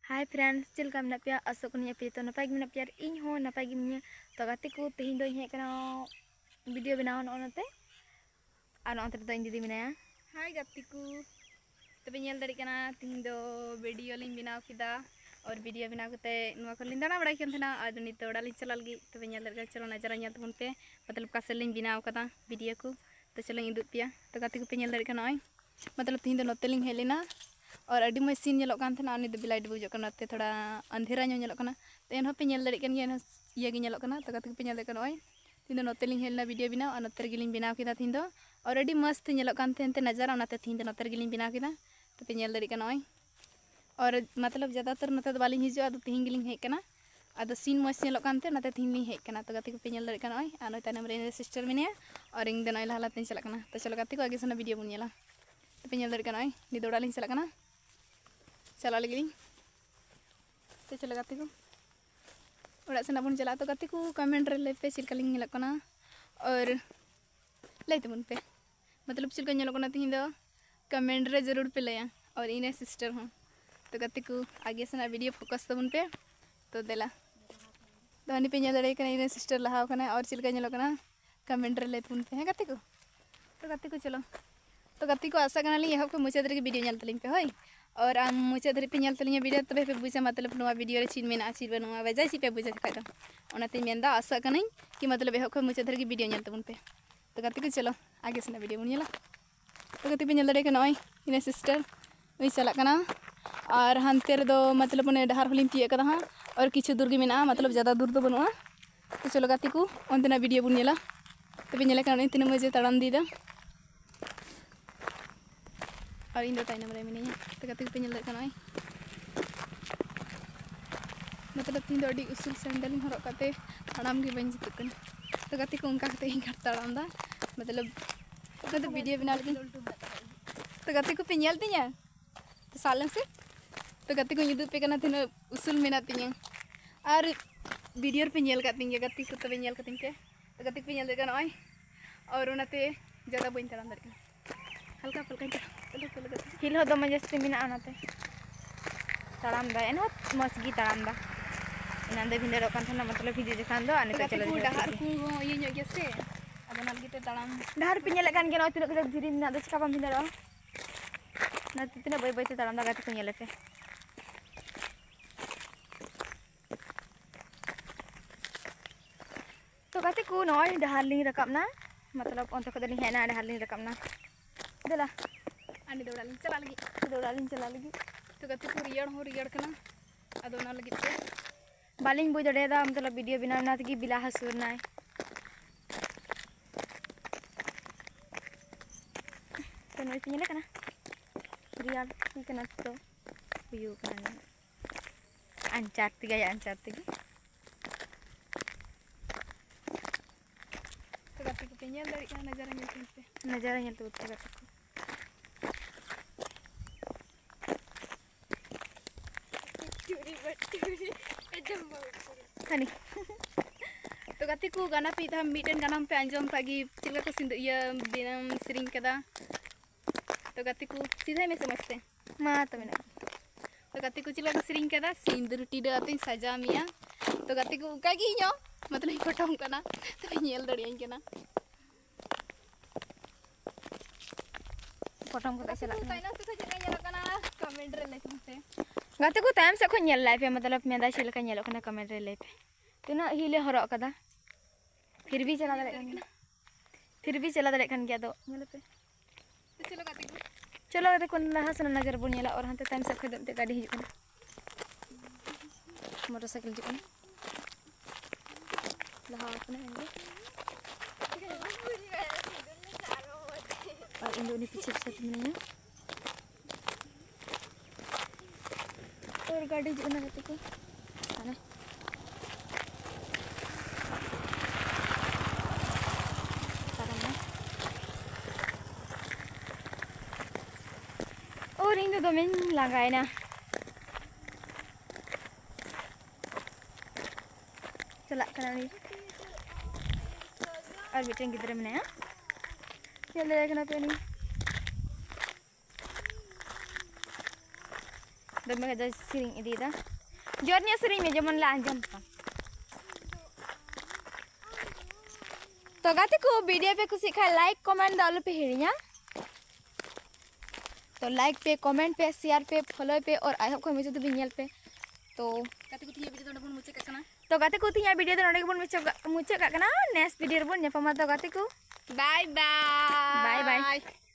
hi friends चलका मेना पे आसो कनी पे तो नपाय मेना पे इन हो नपाय गिमिया तो गाते को तेहिं दो हे कना वीडियो बनाव नते आ नते तो इन दीदी मेनाया हाय गाते को तबे नेल दड़ी कना तेहिं दो वीडियो लिंग बनाव किदा और वीडियो बनाव कते नुवा को लिंग दाना बड़ाई कन थना आज नित ओड़ा लिंग चला लगी तबे नेल दड़ी चलो नजरा नेल तबन पे मतलब कासे लिंग बनाव कदा वीडियो को तो चलो इन दुत पिया तो गाते को पे नेल दड़ी कना मतलब तेहिं दो नते लिंग हेलेना और अड़ी मज सीन नेलोग कान थना उनी दो बिलाइट बुझो कना ते थोड़ा अंधेरा नेलोग कना तो एन पे नेल दड़ी कन गे ये गे नेलोग कना तो गाते पे नेल दड़ी कना तीन नोते लिंग हेलना वीडियो बनाव और नोते गिलिंग बनाव किदा तीन दो और अड़ी मस्त नेलोग कान थे नजारा उनाते तीन दो नोते गिलिंग बनाव किदा तो पे नेल दड़ी कना और मतलब ज़्यादातर नोते दो बालिंग हिजुआ तो तीन गिलिंग हेज कना आदो सीन मज नेलोग कान थे नाते तीन लिंग हेज कना तो गाते पे नेल दड़ी कना आ नोय तायनम रे सिस्टर मेनेया और इन दो नोय लहला ते चला कना तो चलो गाते को आगे सना वीडियो बन नेला तो पे नेल दड़ी कना नि दौड़ा लिंग चला कना चला लगी तो चलो गाते को उड़ा सेना बन चला तो गाते को कमेंट रे पे चिलका लिंग नेलक कना और लय तबन पे मतलब चिलका नेलक कना तीन दो कमेंट रे जरूर पे लया और इने सिस्टर हूँ तो गाते को आगे सेना वीडियो फोकस तबन पे तो देला तो हनी पे नेल दड़े कना इने सिस्टर लहाव कना और चिलका नेलक कना कमेंट रे लय तबन पे है गाते को तो गाते को चलो तो गाते को आशा कना ली एहब को मुचाद रे वीडियो नेल तलिंग पे होय और आम मुचाद रे पे नेल तलिंग वीडियो तबे पे बुझा मतलब नवा वीडियो रे चीज मेना चीज बनवा वजह सी पे बुझा खाय दो ओनाते मेनदा आशा कना कि मतलब एहब को मुचाद रे वीडियो नेल तबन पे तो गाते को चलो आगे से वीडियो बन नेला तो गाते पे नेल दड़े कना इने सिस्टर उई चला कना और हानते रे दो मतलब ने डहार होलिम तिए कदा हां और किछु दूर गे मेना मतलब ज़्यादा दूर दो बनुआ तो चलो गाते को ओंतेना वीडियो बन नेला तबे नेला कना तीन मजे तड़ाम दीदा और इन दो तायनम रे मिनिया तो गाते पे नेल दड़े कना मतलब तीन दो अड़ी उसूल सैंडल हरक काते ताड़ाम गे बन जितु कना तो गाते को उनका काते हिंगा ताड़ाम दा मतलब तो वीडियो बना लगी तो गाते को पे नेल तिया तो सालम से तो गाते को युदु पे कना तीन उसूल मेना तिया और वीडियो पे नेल का तिया गाते को तबे नेल कतिंग के तो गाते पे नेल दे कना और उनाते ज़्यादा बन ताड़ाम दड़े हल्का फुल्का चलो हिल हो दम जस्ती मेना आनाते ताड़ाम दा एन मस्त गी ताड़ाम दा इनांदे भिंडरो कान थना मतलब भिडियो देखान दो आने तो चलो डहार को ये नो गेसे अब नालगिते ताड़ाम डहार पे नेल कान गे न तिनो धीरे ना दो चिका बम भिंडरो ना तिनो बाय बाय ते ताड़ाम दा गाते को नेलते तो गाते को नय डहार लिंग रकाबना मतलब अंत को दली हेना डहार लिंग रकाबना देला आनी दौड़ा लिंग चला लगी तो गाते को रियड़ हो रियड़ कना अदो ना लगी ते बालिंग बुझ दड़ेदा मतलब वीडियो बिना ना तगी बिला हसुरना तो नय पिने कना रियड़ की कना तो हुयु कना अंचार तगी तो गाते को पे नेल दड़ी कना नजारा नेल तो गाते को हनी तो गाते को गाना पे था मीटन गाना पे अंजम पागी चिलका को सिंद ये बिनम सिरिंग कदा तो गाते को सीधा में समझते मा तो मेना तो गाते को चिलका को सिरिंग कदा सिंदूर टीडा आते सजा मिया तो गाते को कागी नो मतलब फोटो कना तो नेल दड़ियां कना फोटो को चला ताइना से चला नेल कना कमेंट रे लेते गाते को टाइम से को नेल लाइफ मतलब मेदा चिलका नेल कना कमेंट रे लाइफ तना हिले हरक कदा फिर भी चला दड़े कन गया दो नेल पे तो चलो गाते को लहा से नजर बन नेला और हांते टाइम से खदम ते गाड़ी हिजु कना मोटरसाइकिल हिजु कना लहा कना और इन दोनों पीछे मिलना और गाड़ी हिजु कना गाते को आना और इन दो में लगाए ना चला कना नी और बेटन गिदरे में ना चले कना पे नी दमे गजा सेरिंग इदीदा जोरनिया सेरिंग में जेमन ला आंजम का तो गाते को वीडियो पे कुछ खा लाइक कमेंट दालो पे हिरिया तो लाइक पे कमेंट पे शेयर पे फॉलो पे और आई होप को मुझे तो भी पे तो गाते को तिया वीडियो तो बन मुचे कना तो गाते को तिया वीडियो तो नडे बन मुचे कना नेक्स्ट वीडियो बन नेपमा तो गाते को बाय बाय बाय बाय